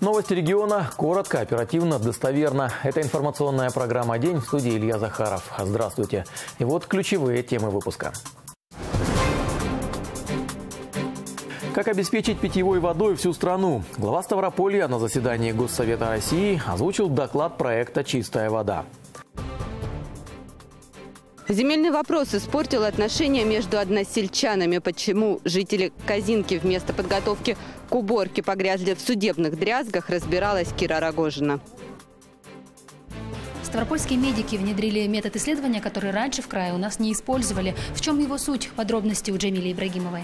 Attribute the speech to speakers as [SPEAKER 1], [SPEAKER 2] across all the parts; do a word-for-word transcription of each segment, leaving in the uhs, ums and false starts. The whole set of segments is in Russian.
[SPEAKER 1] Новости региона коротко, оперативно, достоверно. Это информационная программа «День», в студии Илья Захаров. Здравствуйте. И вот ключевые темы выпуска. Как обеспечить питьевой водой всю страну? Глава Ставрополья на заседании Госсовета России озвучил доклад проекта «Чистая вода».
[SPEAKER 2] Земельный вопрос испортил отношения между односельчанами. Почему жители Козинки вместо подготовки к уборке погрязли в судебных дрязгах, разбиралась Кира Рогожина.
[SPEAKER 3] Ставропольские медики внедрили метод исследования, который раньше в крае у нас не использовали. В чем его суть? Подробности у Джамили Ибрагимовой.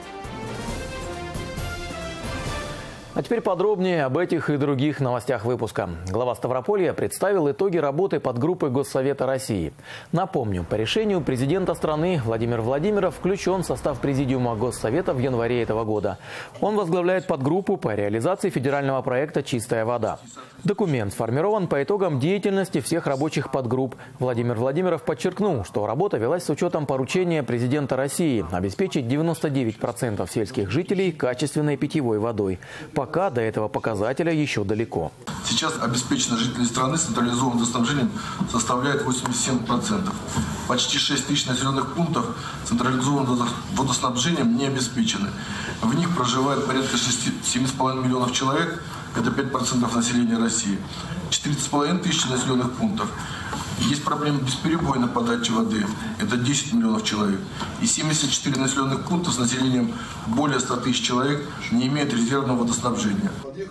[SPEAKER 1] А теперь подробнее об этих и других новостях выпуска. Глава Ставрополья представил итоги работы подгруппы Госсовета России. Напомню, по решению президента страны Владимир Владимиров включен в состав президиума Госсовета в январе этого года. Он возглавляет подгруппу по реализации федерального проекта «Чистая вода». Документ сформирован по итогам деятельности всех рабочих подгрупп. Владимир Владимиров подчеркнул, что работа велась с учетом поручения президента России обеспечить девяносто девять процентов сельских жителей качественной питьевой водой. Пока до этого показателя еще далеко.
[SPEAKER 4] Сейчас обеспеченность жителей страны централизованным водоснабжением составляет восемьдесят семь процентов. Почти шесть тысяч населенных пунктов централизованным водоснабжением не обеспечены. В них проживает порядка семь с половиной миллионов человек, это пять процентов населения России. четырнадцать с половиной тысяч населенных пунктов. Есть проблемы бесперебойной подачи воды, это десять миллионов человек. И семьдесят четыре населенных пункта с населением более ста тысяч человек не имеют резервного водоснабжения.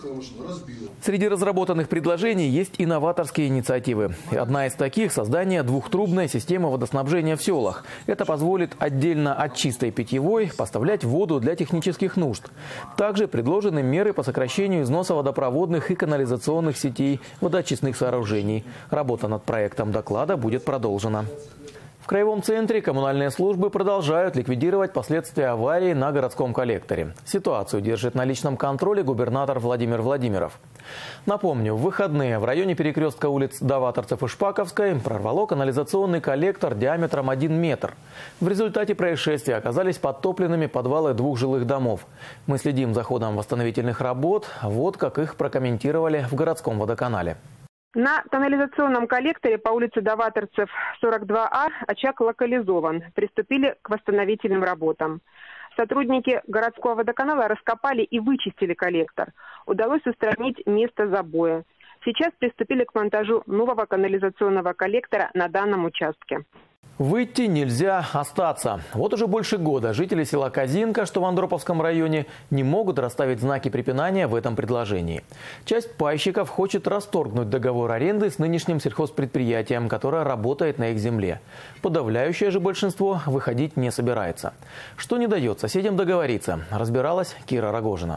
[SPEAKER 1] Среди разработанных предложений есть и новаторские инициативы. Одна из таких – создание двухтрубной системы водоснабжения в селах. Это позволит отдельно от чистой питьевой поставлять воду для технических нужд. Также предложены меры по сокращению износа водопроводных и канализационных сетей, водоочистных сооружений. Работа над проектом доклада будет продолжена. В Краевом центре коммунальные службы продолжают ликвидировать последствия аварии на городском коллекторе. Ситуацию держит на личном контроле губернатор Владимир Владимиров. Напомню, в выходные в районе перекрестка улиц Даваторцев и Шпаковской прорвало канализационный коллектор диаметром один метр. В результате происшествия оказались подтопленными подвалы двух жилых домов. Мы следим за ходом восстановительных работ. Вот как их прокомментировали в городском водоканале.
[SPEAKER 5] На канализационном коллекторе по улице Даваторцев сорок два А очаг локализован. Приступили к восстановительным работам. Сотрудники городского водоканала раскопали и вычистили коллектор. Удалось устранить место забоя. Сейчас приступили к монтажу нового канализационного коллектора на данном участке.
[SPEAKER 1] Выйти нельзя остаться. Вот уже больше года жители села Козинка, что в Андроповском районе, не могут расставить знаки препинания в этом предложении. Часть пайщиков хочет расторгнуть договор аренды с нынешним сельхозпредприятием, которое работает на их земле. Подавляющее же большинство выходить не собирается. Что не дает соседям договориться, разбиралась Кира Рогожина.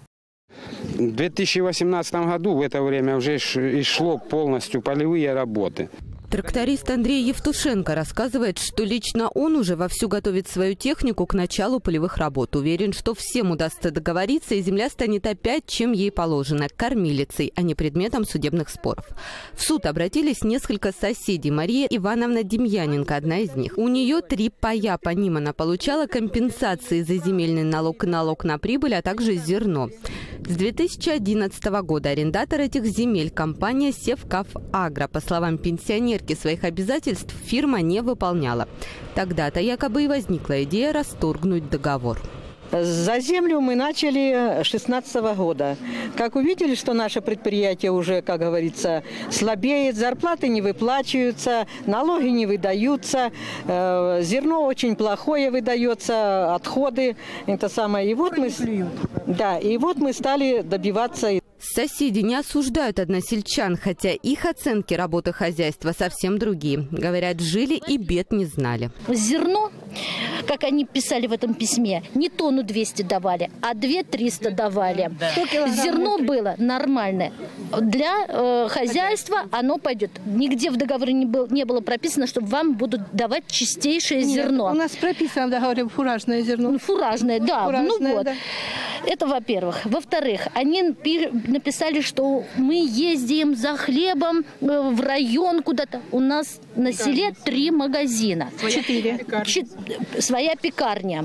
[SPEAKER 6] В две тысячи восемнадцатом году в это время уже и шло полностью полевые работы.
[SPEAKER 2] Тракторист Андрей Евтушенко рассказывает, что лично он уже вовсю готовит свою технику к началу полевых работ. Уверен, что всем удастся договориться, и земля станет опять, чем ей положено – кормилицей, а не предметом судебных споров. В суд обратились несколько соседей. Мария Ивановна Демьяненко – одна из них. У нее три пая, по ним она получала компенсации за земельный налог и налог на прибыль, а также зерно. С две тысячи одиннадцатого года арендатор этих земель – компания «Севкав-Агро». По словам пенсионерки, своих обязательств фирма не выполняла. Тогда-то якобы и возникла идея расторгнуть договор.
[SPEAKER 7] За землю мы начали с шестнадцатого года. Как увидели, что наше предприятие уже, как говорится, слабеет, зарплаты не выплачиваются, налоги не выдаются, э, зерно очень плохое выдается, отходы, это самое. И вот мы, да, и вот мы стали добиваться.
[SPEAKER 2] Соседи не осуждают односельчан, хотя их оценки работы хозяйства совсем другие. Говорят, жили и бед не знали.
[SPEAKER 8] Зерно, как они писали в этом письме, не тонну двести давали, а две триста давали. Зерно было нормальное. Для э, хозяйства оно пойдет. Нигде в договоре не, был, не было прописано, что вам будут давать чистейшее
[SPEAKER 9] Нет,
[SPEAKER 8] зерно.
[SPEAKER 9] У нас прописано в договоре фуражное зерно.
[SPEAKER 8] Ну, фуражное, да.
[SPEAKER 9] Фуражное,
[SPEAKER 8] ну вот.
[SPEAKER 9] Да.
[SPEAKER 8] Это во-первых. Во-вторых, они написали, что мы ездим за хлебом в район куда-то. У нас на селе три магазина.
[SPEAKER 9] Четыре.
[SPEAKER 8] Чет... Своя пекарня.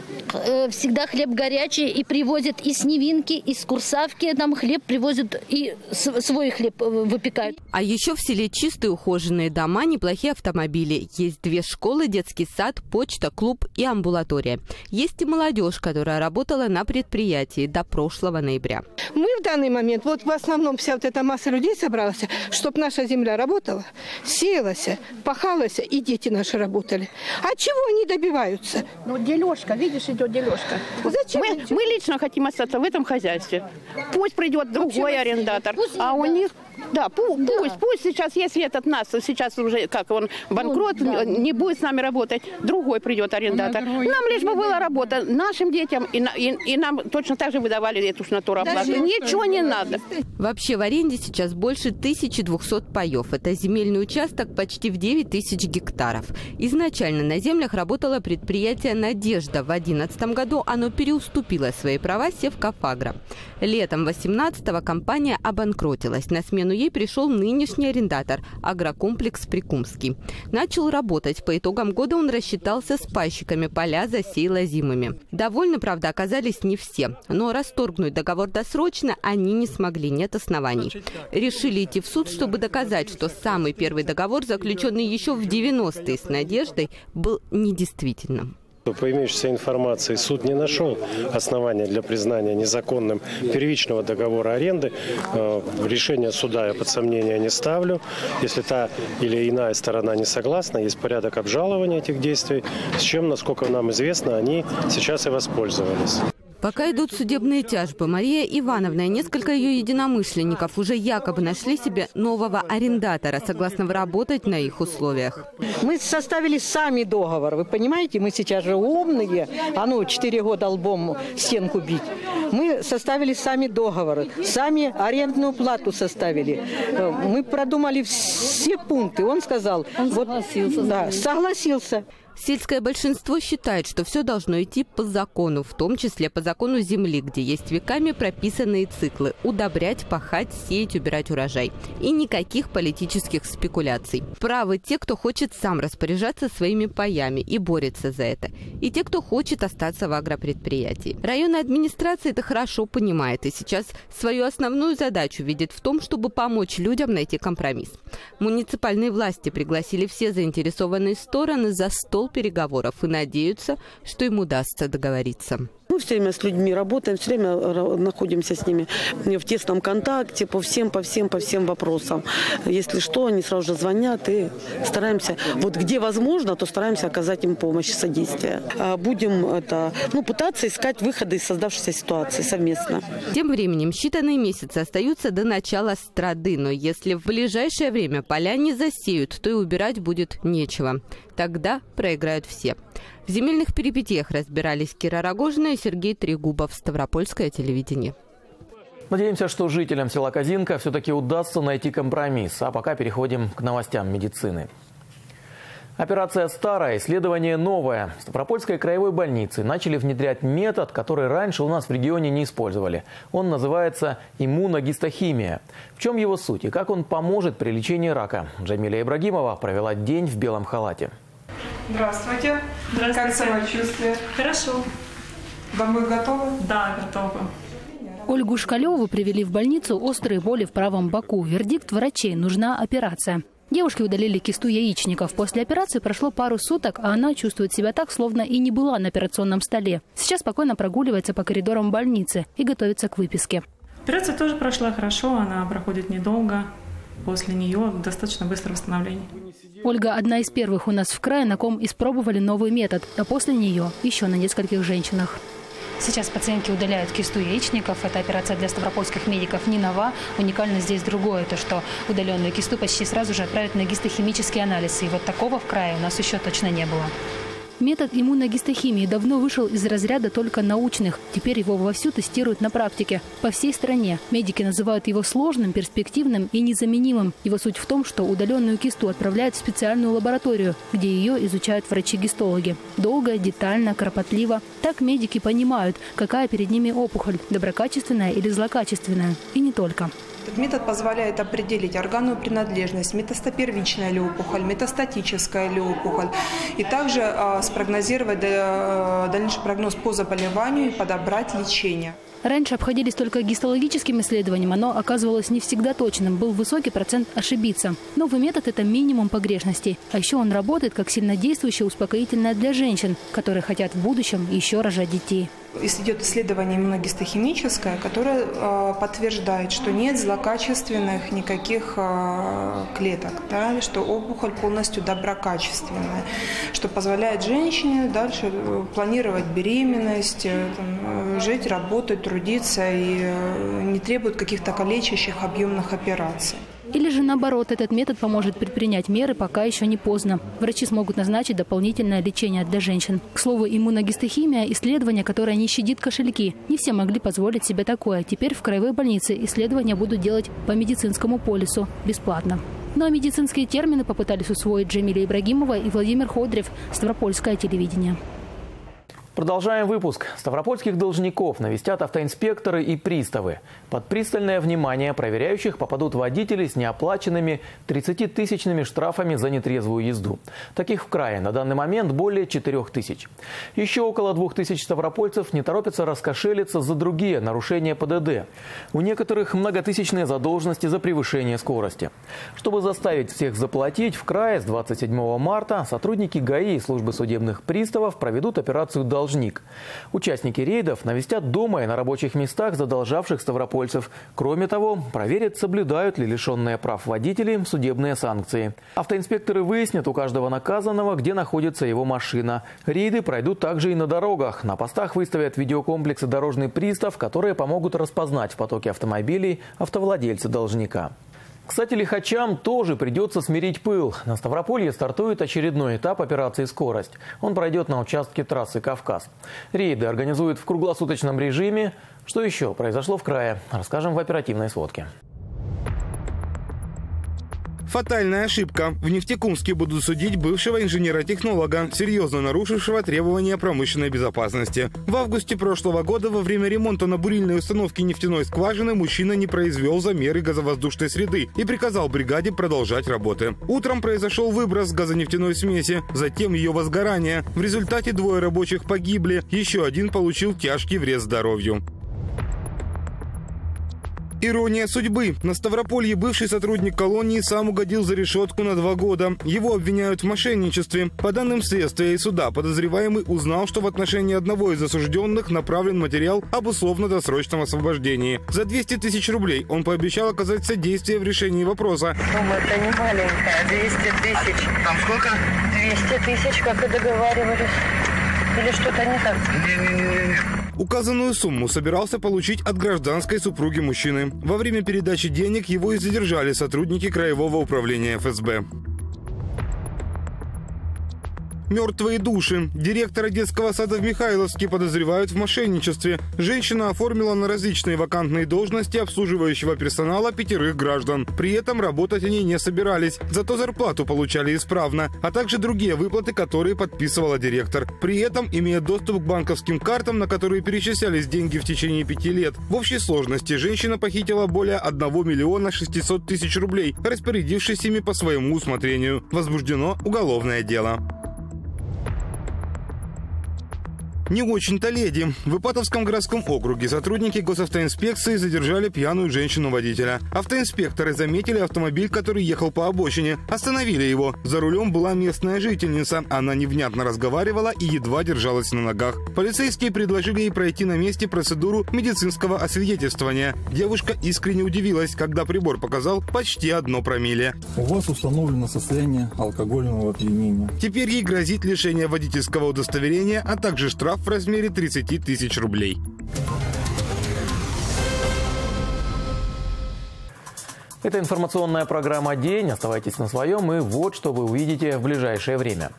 [SPEAKER 8] всегда хлеб горячий, и привозят из Невинки, из Курсавки. Там хлеб привозят, и свой хлеб выпекают.
[SPEAKER 2] А еще в селе чистые ухоженные дома, неплохие автомобили. Есть две школы, детский сад, почта, клуб и амбулатория. Есть и молодежь, которая работала на предприятии до прошлого ноября.
[SPEAKER 9] Мы в данный момент, вот в основном вся вот эта масса людей собралась, чтобы наша земля работала, сеялась, пахалась, и дети наши работали. А чего они добиваются?
[SPEAKER 10] Ну, дележка, видишь, идет дележка.
[SPEAKER 9] Зачем?
[SPEAKER 10] Мы, мы лично хотим остаться в этом хозяйстве. Пусть придет другой арендатор, а у них... Да, пусть, да. пусть, пусть сейчас, если этот нас сейчас уже, как он, банкрот, да. не будет с нами работать, другой придет арендатор. Нам лишь бы была работа нашим детям, и, и, и нам точно так же выдавали эту ж натуроплату. Да, ничего не надо.
[SPEAKER 2] Вообще в аренде сейчас больше тысячи двухсот паев. Это земельный участок почти в девять тысяч гектаров. Изначально на землях работало предприятие «Надежда». В две тысячи одиннадцатом году оно переуступило свои права Севкафагро. Летом две тысячи восемнадцатого компания обанкротилась. На смену ей пришел нынешний арендатор – агрокомплекс «Прикумский». Начал работать. По итогам года он рассчитался с пайщиками, поля засеял озимыми. Довольны, правда, оказались не все. Но расторгнуть договор досрочно они не смогли, нет оснований. Решили идти в суд, чтобы доказать, что самый первый договор, заключенный еще в девяностые с «Надеждой», был недействительным.
[SPEAKER 11] По имеющейся информации, суд не нашел основания для признания незаконным первичного договора аренды. Решение суда я под сомнение не ставлю. Если та или иная сторона не согласна, есть порядок обжалования этих действий, с чем, насколько нам известно, они сейчас и воспользовались.
[SPEAKER 2] Пока идут судебные тяжбы, Мария Ивановна и несколько ее единомышленников уже якобы нашли себе нового арендатора, согласного работать на их условиях.
[SPEAKER 7] Мы составили сами договор. Вы понимаете, мы сейчас же умные, а ну, четыре года лбом стенку бить. Мы составили сами договоры, сами арендную плату составили. Мы продумали все пункты. Он сказал, он вот, согласился. Да, согласился.
[SPEAKER 2] Сельское большинство считает, что все должно идти по закону, в том числе по закону земли, где есть веками прописанные циклы – удобрять, пахать, сеять, убирать урожай. И никаких политических спекуляций. Правы те, кто хочет сам распоряжаться своими паями и борется за это. И те, кто хочет остаться в агропредприятии. Районная администрация это хорошо понимает и сейчас свою основную задачу видит в том, чтобы помочь людям найти компромисс. Муниципальные власти пригласили все заинтересованные стороны за стол переговоров и надеются, что им удастся договориться.
[SPEAKER 12] Мы все время с людьми работаем, все время находимся с ними в тесном контакте по всем, по всем, по всем вопросам. Если что, они сразу же звонят и стараемся, вот где возможно, то стараемся оказать им помощь и содействие. Будем это, ну, пытаться искать выходы из создавшейся ситуации совместно.
[SPEAKER 2] Тем временем считанные месяцы остаются до начала страды, но если в ближайшее время поля не засеют, то и убирать будет нечего. Тогда проиграют все. В земельных перипетиях разбирались Кира Рогожина и Сергей Трегубов. Ставропольское телевидение.
[SPEAKER 1] Надеемся, что жителям села Козинка все-таки удастся найти компромисс. А пока переходим к новостям медицины. Операция старая, исследование новое. В Ставропольской краевой больнице начали внедрять метод, который раньше у нас в регионе не использовали. Он называется иммуногистохимия. В чем его суть и как он поможет при лечении рака? Джамиля Ибрагимова провела день в белом халате.
[SPEAKER 13] Здравствуйте. Здравствуйте. Как самочувствие?
[SPEAKER 14] Хорошо.
[SPEAKER 13] Домой готовы?
[SPEAKER 14] Да, готовы.
[SPEAKER 3] Ольгу Шкалеву привели в больницу острые боли в правом боку. Вердикт врачей – нужна операция. Девушке удалили кисту яичников. После операции прошло пару суток, а она чувствует себя так, словно и не была на операционном столе. Сейчас спокойно прогуливается по коридорам больницы и готовится к выписке.
[SPEAKER 14] Операция тоже прошла хорошо, она проходит недолго. После нее достаточно быстрое восстановление.
[SPEAKER 3] Ольга одна из первых у нас в крае, на ком испробовали новый метод, а после нее еще на нескольких женщинах. Сейчас пациентки удаляют кисту яичников. Эта операция для ставропольских медиков не нова. Уникально здесь другое, то что удаленную кисту почти сразу же отправят на гистохимический анализ. И вот такого в крае у нас еще точно не было. Метод иммуногистохимии давно вышел из разряда только научных. Теперь его вовсю тестируют на практике. По всей стране. Медики называют его сложным, перспективным и незаменимым. Его суть в том, что удаленную кисту отправляют в специальную лабораторию, где ее изучают врачи-гистологи. Долго, детально, кропотливо. Так медики понимают, какая перед ними опухоль – доброкачественная или злокачественная. И не только.
[SPEAKER 13] Этот метод позволяет определить органную принадлежность, метастопервичная ли опухоль, метастатическая ли опухоль, и также э, спрогнозировать э, дальнейший прогноз по заболеванию и подобрать лечение.
[SPEAKER 3] Раньше обходились только гистологическим исследованием, оно оказывалось не всегда точным, был высокий процент ошибиться. Новый метод – это минимум погрешностей. А еще он работает как сильнодействующее успокоительное для женщин, которые хотят в будущем еще рожать детей.
[SPEAKER 13] Идет исследование иммуногистохимическое, которое э, подтверждает, что нет злокачественных никаких э, клеток, да, что опухоль полностью доброкачественная, что позволяет женщине дальше планировать беременность, э, там, жить, работать, трудиться и э, не требует каких-то калечащих объемных операций.
[SPEAKER 3] Или же наоборот, этот метод поможет предпринять меры, пока еще не поздно. Врачи смогут назначить дополнительное лечение для женщин. К слову, иммуногистохимия – исследование, которое не щадит кошельки. Не все могли позволить себе такое. Теперь в краевой больнице исследования будут делать по медицинскому полису бесплатно. Ну а медицинские термины попытались усвоить Джамиля Ибрагимова и Владимир Ходрев, Ставропольское телевидение.
[SPEAKER 1] Продолжаем выпуск. Ставропольских должников навестят автоинспекторы и приставы. Под пристальное внимание проверяющих попадут водители с неоплаченными тридцатитысячными штрафами за нетрезвую езду. Таких в крае на данный момент более четырёх тысяч. Еще около двух тысяч ставропольцев не торопятся раскошелиться за другие нарушения ПДД. У некоторых многотысячные задолженности за превышение скорости. Чтобы заставить всех заплатить, в крае с двадцать седьмого марта сотрудники ГАИ и службы судебных приставов проведут операцию «Должник». Участники рейдов навестят дома и на рабочих местах задолжавших ставропольцев. Кроме того, проверят, соблюдают ли лишенные прав водители судебные санкции. Автоинспекторы выяснят у каждого наказанного, где находится его машина. Рейды пройдут также и на дорогах. На постах выставят видеокомплексы «Дорожный пристав», которые помогут распознать в потоке автомобилей автовладельца должника. Кстати, лихачам тоже придется смирить пыл. На Ставрополье стартует очередной этап операции «Скорость». Он пройдет на участке трассы «Кавказ». Рейды организуют в круглосуточном режиме. Что еще произошло в крае, расскажем в оперативной сводке.
[SPEAKER 15] Фатальная ошибка. В Нефтекумске будут судить бывшего инженера-технолога, серьезно нарушившего требования промышленной безопасности. В августе прошлого года во время ремонта на бурильной установке нефтяной скважины мужчина не произвел замеры газовоздушной среды и приказал бригаде продолжать работы. Утром произошел выброс газонефтяной смеси, затем ее возгорание. В результате двое рабочих погибли, еще один получил тяжкий вред здоровью. Ирония судьбы. На Ставрополье бывший сотрудник колонии сам угодил за решетку на два года. Его обвиняют в мошенничестве. По данным следствия и суда, подозреваемый узнал, что в отношении одного из осужденных направлен материал об условно-досрочном освобождении. За двести тысяч рублей он пообещал оказать содействие в решении вопроса.
[SPEAKER 16] Сумма это не маленькая, двести тысяч.
[SPEAKER 15] Там сколько?
[SPEAKER 16] двести тысяч, как и договаривались. Или что-то не так?
[SPEAKER 15] Не-не-не. Указанную сумму собирался получить от гражданской супруги мужчины. Во время передачи денег его и задержали сотрудники Краевого управления эф эс бэ. Мертвые души. Директора детского сада в Михайловске подозревают в мошенничестве. Женщина оформила на различные вакантные должности обслуживающего персонала пятерых граждан. При этом работать они не собирались. Зато зарплату получали исправно, а также другие выплаты, которые подписывала директор. При этом имея доступ к банковским картам, на которые перечислялись деньги в течение пяти лет. В общей сложности женщина похитила более одного миллиона шестисот тысяч рублей, распорядившись ими по своему усмотрению. Возбуждено уголовное дело. Не очень-то леди. В Ипатовском городском округе сотрудники госавтоинспекции задержали пьяную женщину-водителя. Автоинспекторы заметили автомобиль, который ехал по обочине. Остановили его. За рулем была местная жительница. Она невнятно разговаривала и едва держалась на ногах. Полицейские предложили ей пройти на месте процедуру медицинского освидетельствования. Девушка искренне удивилась, когда прибор показал почти одно промилле.
[SPEAKER 17] У вас установлено состояние алкогольного опьянения.
[SPEAKER 15] Теперь ей грозит лишение водительского удостоверения, а также штраф в размере тридцати тысяч рублей.
[SPEAKER 1] Это информационная программа «День». Оставайтесь на своем, и вот что вы увидите в ближайшее время.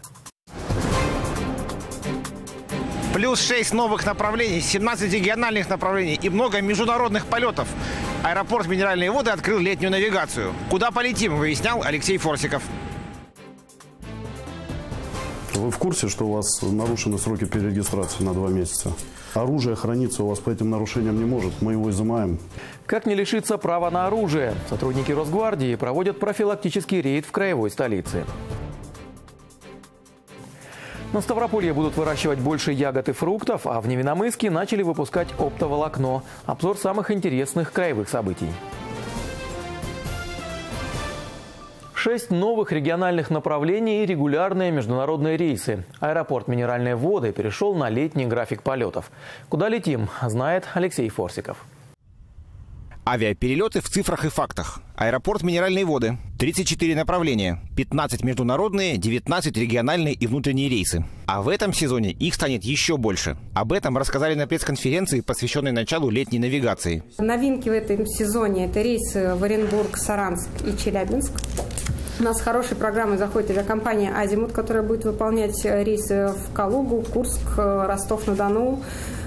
[SPEAKER 18] Плюс шесть новых направлений, семнадцать региональных направлений и много международных полетов. Аэропорт «Минеральные воды» открыл летнюю навигацию. Куда полетим, выяснял Алексей Форсиков.
[SPEAKER 19] Вы в курсе, что у вас нарушены сроки перерегистрации на два месяца? Оружие храниться у вас по этим нарушениям не может. Мы его изымаем.
[SPEAKER 1] Как не лишиться права на оружие? Сотрудники Росгвардии проводят профилактический рейд в краевой столице. На Ставрополье будут выращивать больше ягод и фруктов, а в Невиномысске начали выпускать оптоволокно. Обзор самых интересных краевых событий. Шесть новых региональных направлений и регулярные международные рейсы. Аэропорт «Минеральные воды» перешел на летний график полетов. Куда летим, знает Алексей Форсиков.
[SPEAKER 18] Авиаперелеты в цифрах и фактах. Аэропорт «Минеральные воды». тридцать четыре направления. пятнадцать международные, девятнадцать региональные и внутренние рейсы. А в этом сезоне их станет еще больше. Об этом рассказали на пресс-конференции, посвященной началу летней навигации.
[SPEAKER 20] Новинки в этом сезоне – это рейсы в Оренбург, Саранск и Челябинск. У нас хорошей программой заходит авиакомпания «Азимут», которая будет выполнять рейсы в Калугу, Курск, Ростов-на-Дону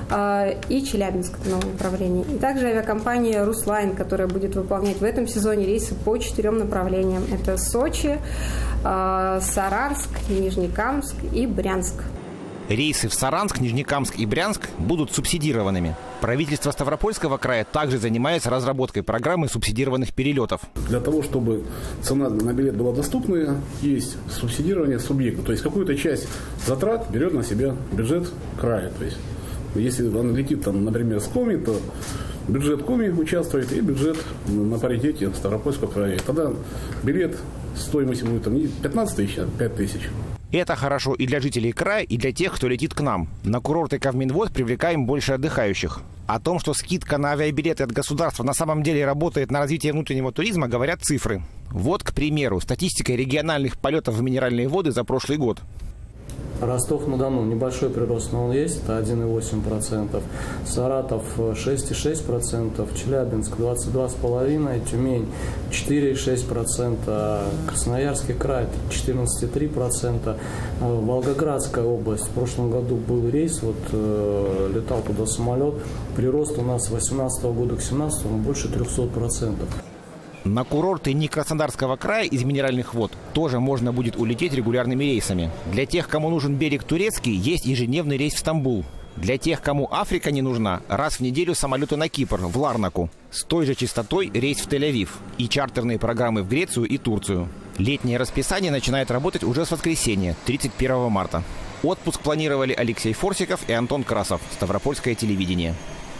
[SPEAKER 20] и Челябинск, это новое направление. И также авиакомпания «Руслайн», которая будет выполнять в этом сезоне рейсы по четырем направлениям. Это Сочи, Саранск, Нижнекамск и Брянск.
[SPEAKER 18] Рейсы в Саранск, Нижнекамск и Брянск будут субсидированными. Правительство Ставропольского края также занимается разработкой программы субсидированных перелетов.
[SPEAKER 21] Для того, чтобы цена на билет была доступная, есть субсидирование субъекта. То есть какую-то часть затрат берет на себя бюджет края. То есть если он летит, там, например, с Коми, то бюджет Коми участвует и бюджет на паритете Ставропольского края. Тогда билет стоимостью будет там, не пятнадцать тысяч, а пять тысяч.
[SPEAKER 18] Это хорошо и для жителей края, и для тех, кто летит к нам. На курорты Кавминвоз привлекаем больше отдыхающих. О том, что скидка на авиабилеты от государства на самом деле работает на развитие внутреннего туризма, говорят цифры. Вот, к примеру, статистика региональных полетов в Минеральные воды за прошлый год.
[SPEAKER 22] Ростов-на-Дону небольшой прирост, но он есть, это один и восемь десятых процента. Саратов шесть и шесть десятых процента, Челябинск двадцать два и пять процентов, Тюмень четыре и шесть десятых процента, Красноярский край четырнадцать и три десятых процента, Волгоградская область. В прошлом году был рейс, вот э, летал туда самолет, прирост у нас с две тысячи восемнадцатого года к две тысячи семнадцатому больше трехсот процентов.
[SPEAKER 18] На курорты не Краснодарского края из Минеральных вод тоже можно будет улететь регулярными рейсами. Для тех, кому нужен берег турецкий, есть ежедневный рейс в Стамбул. Для тех, кому Африка не нужна, раз в неделю самолеты на Кипр, в Ларнаку. С той же частотой рейс в Тель-Авив и чартерные программы в Грецию и Турцию. Летнее расписание начинает работать уже с воскресенья, тридцать первого марта. Отпуск планировали Алексей Форсиков и Антон Красов. Ставропольское телевидение.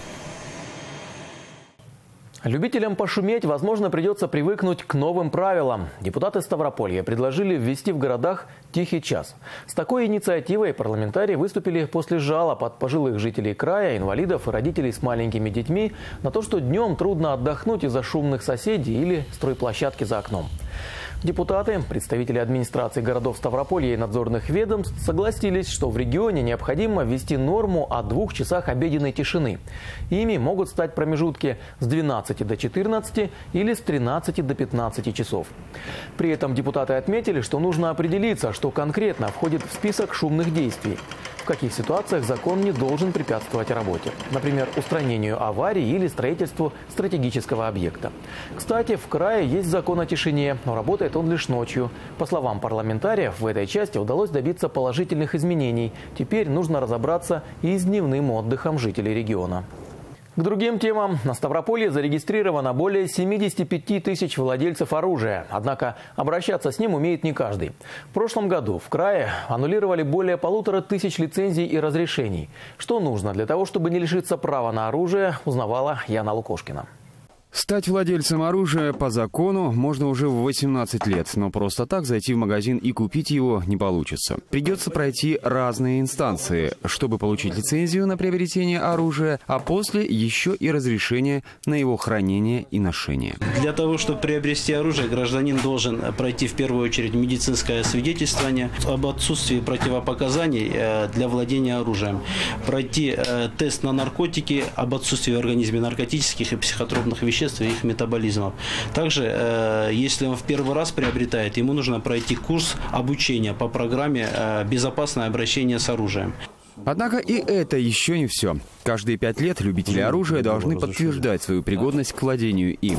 [SPEAKER 1] Любителям пошуметь, возможно, придется привыкнуть к новым правилам. Депутаты Ставрополья предложили ввести в городах тихий час. С такой инициативой парламентарии выступили после жалоб от пожилых жителей края, инвалидов и родителей с маленькими детьми на то, что днем трудно отдохнуть из-за шумных соседей или стройплощадки за окном. Депутаты, представители администрации городов Ставрополья и надзорных ведомств согласились, что в регионе необходимо ввести норму о двух часах обеденной тишины. Ими могут стать промежутки с двенадцати до четырнадцати или с тринадцати до пятнадцати часов. При этом депутаты отметили, что нужно определиться, что конкретно входит в список шумных действий. В каких ситуациях закон не должен препятствовать работе. Например, устранению аварий или строительству стратегического объекта. Кстати, в крае есть закон о тишине, но работает он лишь ночью. По словам парламентариев, в этой части удалось добиться положительных изменений. Теперь нужно разобраться и с дневным отдыхом жителей региона. К другим темам. На Ставрополье зарегистрировано более семидесяти пяти тысяч владельцев оружия. Однако обращаться с ним умеет не каждый. В прошлом году в крае аннулировали более полутора тысяч лицензий и разрешений. Что нужно для того, чтобы не лишиться права на оружие, узнавала Яна Лукошкина.
[SPEAKER 23] Стать владельцем оружия по закону можно уже в восемнадцать лет, но просто так зайти в магазин и купить его не получится. Придется пройти разные инстанции, чтобы получить лицензию на приобретение оружия, а после еще и разрешение на его хранение и ношение.
[SPEAKER 24] Для того, чтобы приобрести оружие, гражданин должен пройти в первую очередь медицинское освидетельствование об отсутствии противопоказаний для владения оружием, пройти тест на наркотики, об отсутствии в организме наркотических и психотропных веществ и их метаболизмов. Также, э, если он в первый раз приобретает, ему нужно пройти курс обучения по программе э, «Безопасное обращение с оружием».
[SPEAKER 23] Однако и это еще не все. Каждые пять лет любители оружия должны подтверждать свою пригодность к владению им.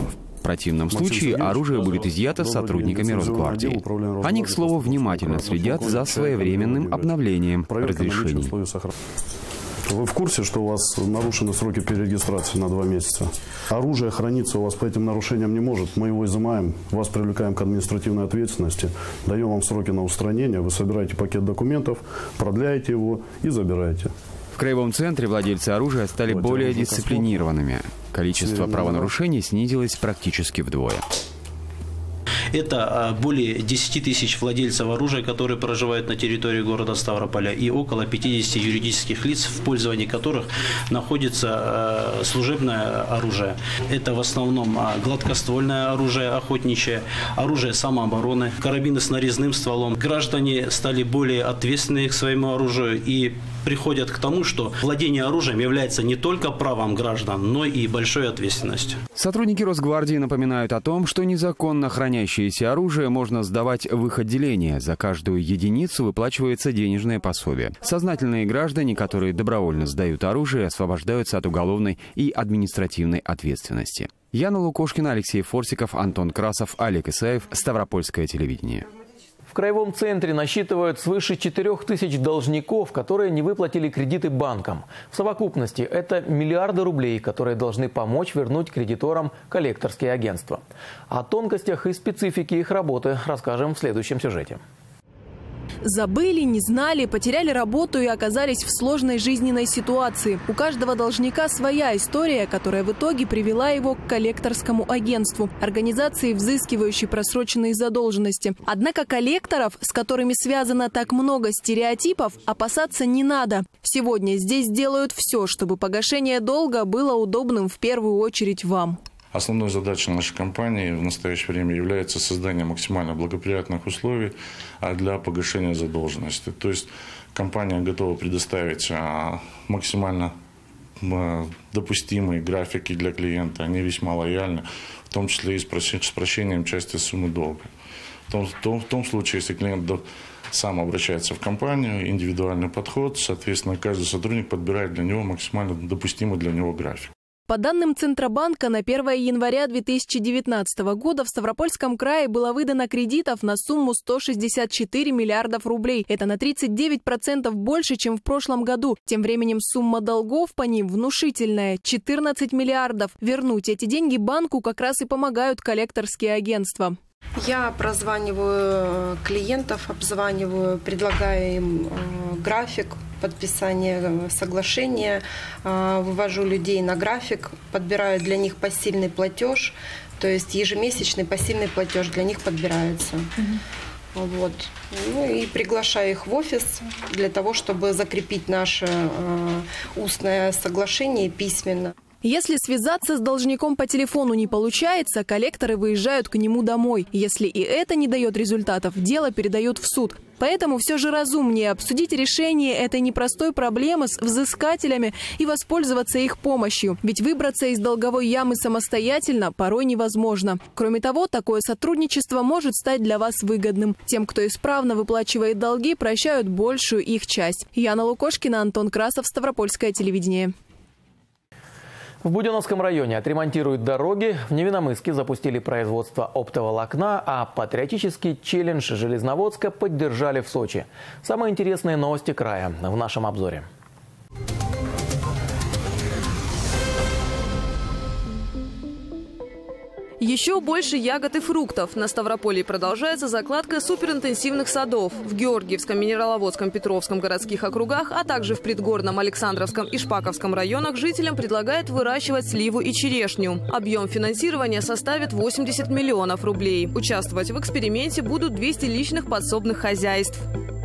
[SPEAKER 23] В противном случае оружие будет изъято сотрудниками Росгвардии. Они, к слову, внимательно следят за своевременным обновлением разрешений.
[SPEAKER 19] Вы в курсе, что у вас нарушены сроки перерегистрации на два месяца? Оружие храниться у вас по этим нарушениям не может. Мы его изымаем, вас привлекаем к административной ответственности, даем вам сроки на устранение, вы собираете пакет документов, продляете его и забираете.
[SPEAKER 23] В краевом центре владельцы оружия стали более дисциплинированными. Количество правонарушений снизилось практически вдвое.
[SPEAKER 24] Это более десяти тысяч владельцев оружия, которые проживают на территории города Ставрополя, и около пятидесяти юридических лиц, в пользовании которых находится служебное оружие. Это в основном гладкоствольное оружие охотничье, оружие самообороны, карабины с нарезным стволом. Граждане стали более ответственны к своему оружию и приходят к тому, что владение оружием является не только правом граждан, но и большой ответственностью.
[SPEAKER 23] Сотрудники Росгвардии напоминают о том, что незаконно хранящееся оружие можно сдавать в их отделение. За каждую единицу выплачивается денежное пособие. Сознательные граждане, которые добровольно сдают оружие, освобождаются от уголовной и административной ответственности. Яна Лукошкина, Алексей Форсиков, Антон Красов, Олег Исаев, Ставропольское телевидение.
[SPEAKER 1] В краевом центре насчитывают свыше четырёх тысяч должников, которые не выплатили кредиты банкам. В совокупности это миллиарды рублей, которые должны помочь вернуть кредиторам коллекторские агентства. О тонкостях и специфике их работы расскажем в следующем сюжете.
[SPEAKER 4] Забыли, не знали, потеряли работу и оказались в сложной жизненной ситуации. У каждого должника своя история, которая в итоге привела его к коллекторскому агентству, организации, взыскивающей просроченные задолженности. Однако коллекторов, с которыми связано так много стереотипов, опасаться не надо. Сегодня здесь делают все, чтобы погашение долга было удобным в первую очередь вам.
[SPEAKER 5] Основной задачей нашей компании в настоящее время является создание максимально благоприятных условий для погашения задолженности. То есть компания готова предоставить максимально допустимые графики для клиента. Они весьма лояльны, в том числе и с прощением части суммы долга. В том, в том, в том случае, если клиент сам обращается в компанию, индивидуальный подход, соответственно, каждый сотрудник подбирает для него максимально допустимый для него график.
[SPEAKER 4] По данным Центробанка, на первое января две тысячи девятнадцатого года в Ставропольском крае было выдано кредитов на сумму сто шестьдесят четыре миллиардов рублей. Это на тридцать девять процентов больше, чем в прошлом году. Тем временем сумма долгов по ним внушительная – четырнадцать миллиардов. Вернуть эти деньги банку как раз и помогают коллекторские агентства.
[SPEAKER 6] Я прозваниваю клиентов, обзваниваю, предлагаю им график подписания соглашения, вывожу людей на график, подбираю для них посильный платеж, то есть ежемесячный посильный платеж для них подбирается. Угу. Вот. Ну и приглашаю их в офис для того, чтобы закрепить наше устное соглашение письменно.
[SPEAKER 4] Если связаться с должником по телефону не получается, коллекторы выезжают к нему домой. Если и это не дает результатов, дело передают в суд. Поэтому все же разумнее обсудить решение этой непростой проблемы с взыскателями и воспользоваться их помощью. Ведь выбраться из долговой ямы самостоятельно порой невозможно. Кроме того, такое сотрудничество может стать для вас выгодным. Тем, кто исправно выплачивает долги, прощают большую их часть. Яна Лукошкина, Антон Красов, Ставропольское телевидение.
[SPEAKER 1] В Буденновском районе отремонтируют дороги, в Невиномысске запустили производство оптоволокна, а патриотический челлендж Железноводска поддержали в Сочи. Самые интересные новости края в нашем обзоре.
[SPEAKER 8] Еще больше ягод и фруктов. На Ставрополье продолжается закладка суперинтенсивных садов. В Георгиевском, Минераловодском, Петровском городских округах, а также в Предгорном, Александровском и Шпаковском районах жителям предлагают выращивать сливу и черешню. Объем финансирования составит восемьдесят миллионов рублей. Участвовать в эксперименте будут двести личных подсобных хозяйств.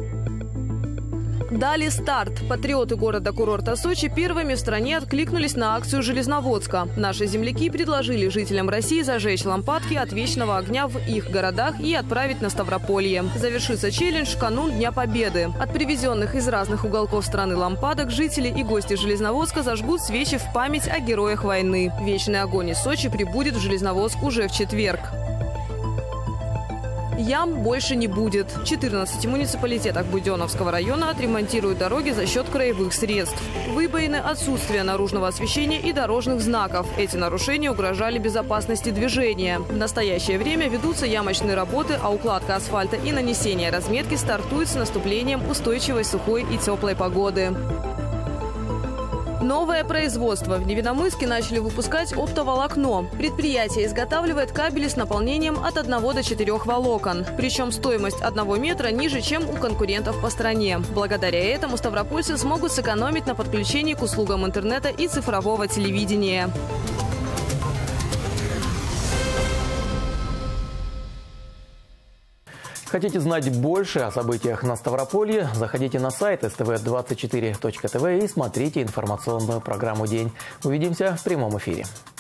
[SPEAKER 8] Дали старт. Патриоты города-курорта Сочи первыми в стране откликнулись на акцию Железноводска. Наши земляки предложили жителям России зажечь лампадки от вечного огня в их городах и отправить на Ставрополье. Завершится челлендж в канун Дня Победы. От привезенных из разных уголков страны лампадок жители и гости Железноводска зажгут свечи в память о героях войны. Вечный огонь из Сочи прибудет в Железноводск уже в четверг. Ям больше не будет. В четырнадцати муниципалитетах Буденновского района отремонтируют дороги за счет краевых средств. Выбоины, отсутствие наружного освещения и дорожных знаков. Эти нарушения угрожали безопасности движения. В настоящее время ведутся ямочные работы, а укладка асфальта и нанесение разметки стартует с наступлением устойчивой сухой и теплой погоды. Новое производство. В Невиномысске начали выпускать оптоволокно. Предприятие изготавливает кабели с наполнением от одного до четырёх волокон. Причем стоимость одного метра ниже, чем у конкурентов по стране. Благодаря этому ставропольцы смогут сэкономить на подключении к услугам интернета и цифрового телевидения.
[SPEAKER 1] Хотите знать больше о событиях на Ставрополье? Заходите на сайт эс тэ вэ двадцать четыре точка тэ вэ и смотрите информационную программу «День». Увидимся в прямом эфире.